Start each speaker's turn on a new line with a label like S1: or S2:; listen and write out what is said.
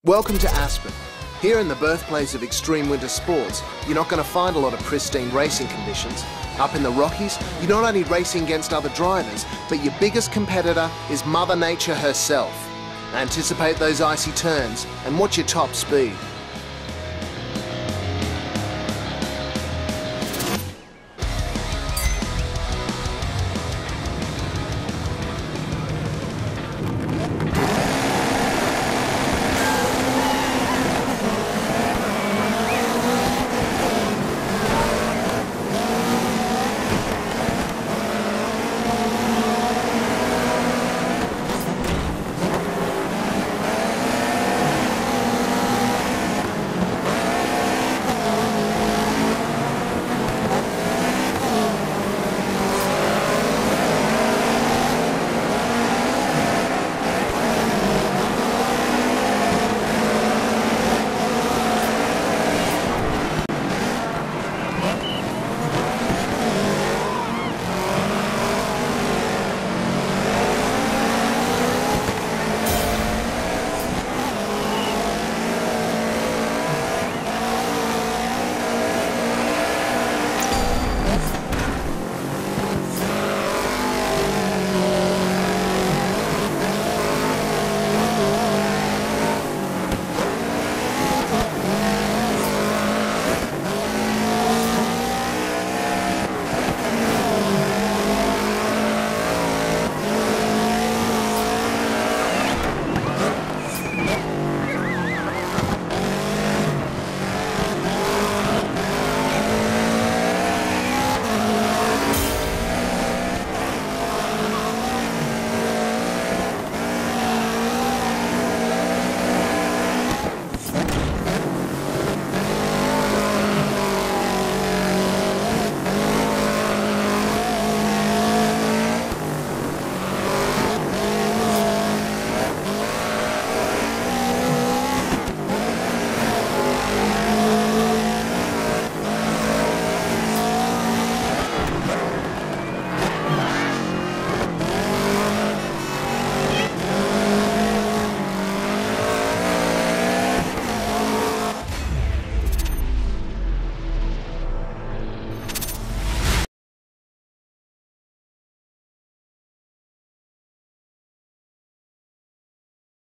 S1: Welcome to Aspen. Here in the birthplace of extreme winter sports, you're not going to find a lot of pristine racing conditions. Up in the Rockies, you're not only racing against other drivers, but your biggest competitor is Mother Nature herself. Anticipate those icy turns and watch your top speed.